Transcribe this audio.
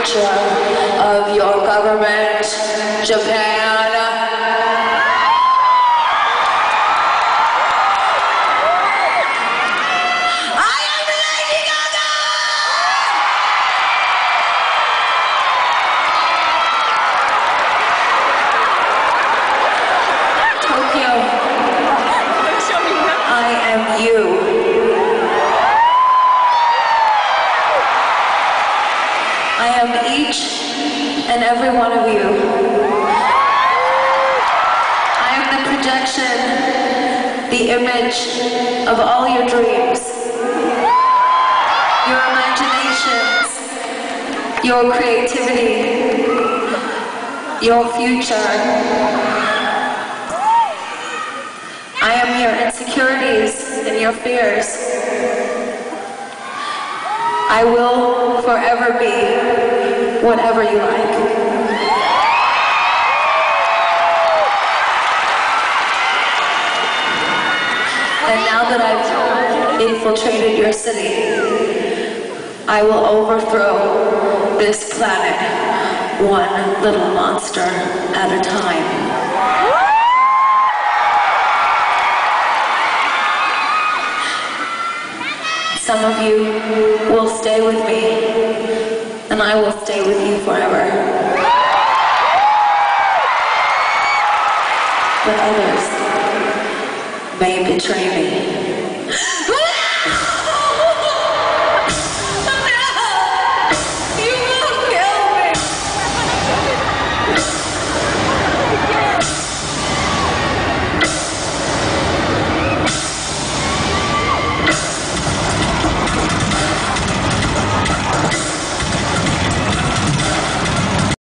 future of your government, Japan. I am Lady Gaga! Tokyo, I am you. I am each and every one of you. I am the projection, the image of all your dreams, your imaginations, your creativity, your future. I am your insecurities and your fears. I will forever be whatever you like. And now that I've infiltrated your city, I will overthrow this planet one little monster at a time. Some of you will stay with me, and I will stay with you forever. But others may betray me.